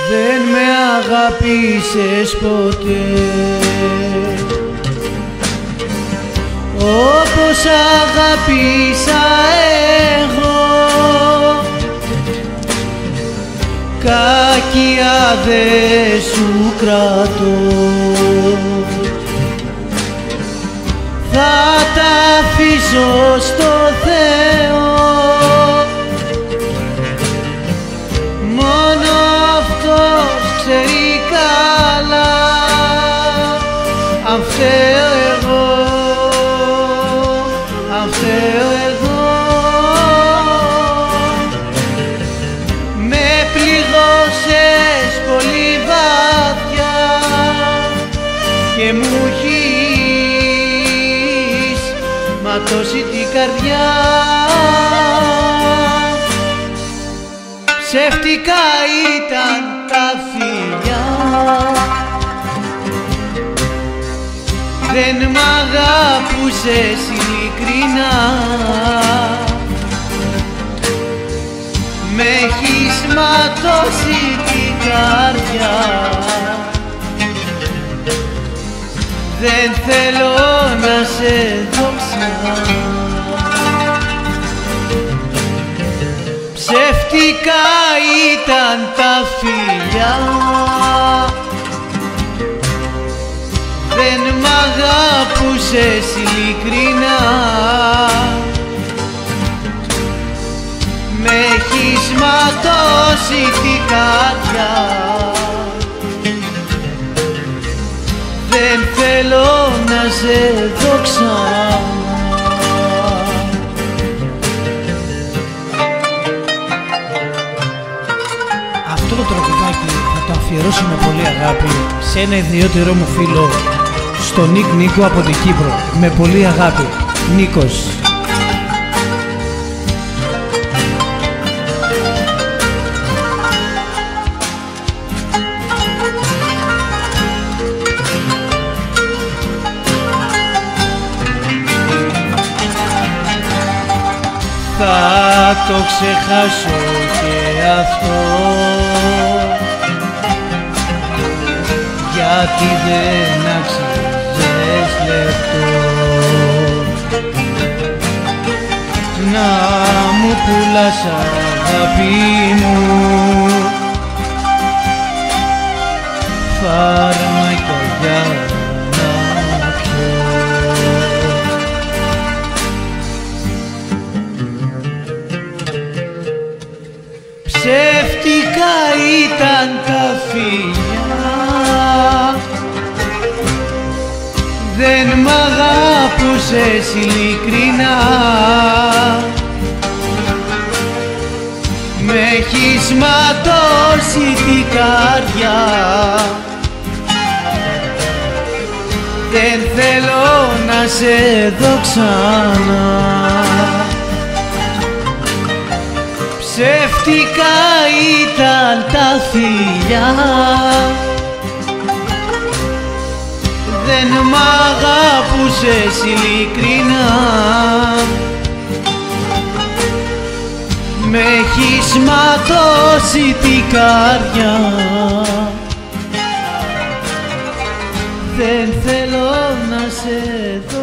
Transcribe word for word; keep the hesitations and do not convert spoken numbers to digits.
δεν με αγάπησες ποτέ όπως αγάπησα εγώ. Κακία δε σου κρατώ, θα τα αφήσω στο Θεό. Μόνο αυτός ξέρει καλά αν φταίω εγώ, αν φταίω εγώ. Με πληγώσες πολύ βαθιά και μου έχεις ματώσει την καρδιά. Ψεύτικα ήταν τα φιλιά, δεν μ' αγάπουσες ειλικρινά. Μ' έχεις ματώσει την καρδιά, δεν θέλω να σε δω ξανά. Ψεύτικα ήταν τα φιλιά, δεν μ' αγάπουσες ειλικρινά. Μ' έχεις ματώσει την καρδιά, δεν θέλω να σε δω ξανά. Αυτό το τραγουδάκι θα το αφιερώσω με πολύ αγάπη σε ένα ιδιαίτερο μου φίλο, στον Νίκ Νίκο από την Κύπρο. Με πολύ αγάπη, Νίκος. Θα το ξεχάσω και αυτό, γιατί δεν άξιζες λεπτό να μου πουλάς αγάπη μου φάρμακα για να πιω. Ψεύτικα ήταν τα φιλιά, δεν μ' αγάπουσες ειλικρινά. Μ' έχεις ματώσει την καρδιά, δεν θέλω να σε δω ξανά. Ψεύτικα ήταν τα φιλιά, δεν μ' αγάπουσες ειλικρινά. Μ' έχεις ματώσει την καρδιά, δεν θέλω να σε δω.